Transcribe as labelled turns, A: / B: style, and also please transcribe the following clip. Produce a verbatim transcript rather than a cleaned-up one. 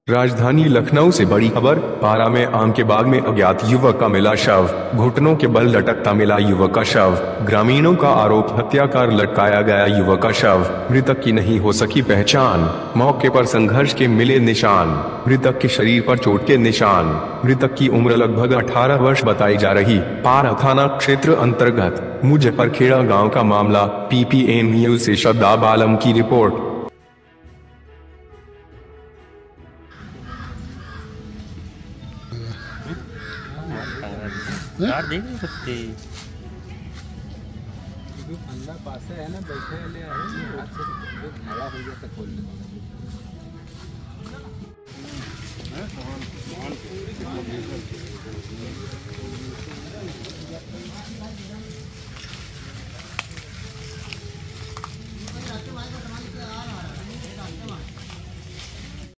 A: राजधानी लखनऊ से बड़ी खबर। पारा में आम के बाग में अज्ञात युवक का मिला शव। घुटनों के बल लटकता मिला युवक का शव। ग्रामीणों का आरोप, हत्या कर लटकाया गया युवक का शव। मृतक की नहीं हो सकी पहचान। मौके पर संघर्ष के मिले निशान। मृतक के शरीर पर चोट के निशान। मृतक की उम्र लगभग अठारह वर्ष बताई जा रही। पारा थाना क्षेत्र अंतर्गत मुजफ्फरखेड़ा गाँव का मामला। पीपीएन न्यूज से शब्दाब आलम की रिपोर्ट।
B: यार देख नहीं सकते।
C: अंदर पास है ना, बैठे ले हाथ से खड़ा हो गया तो खोल ले।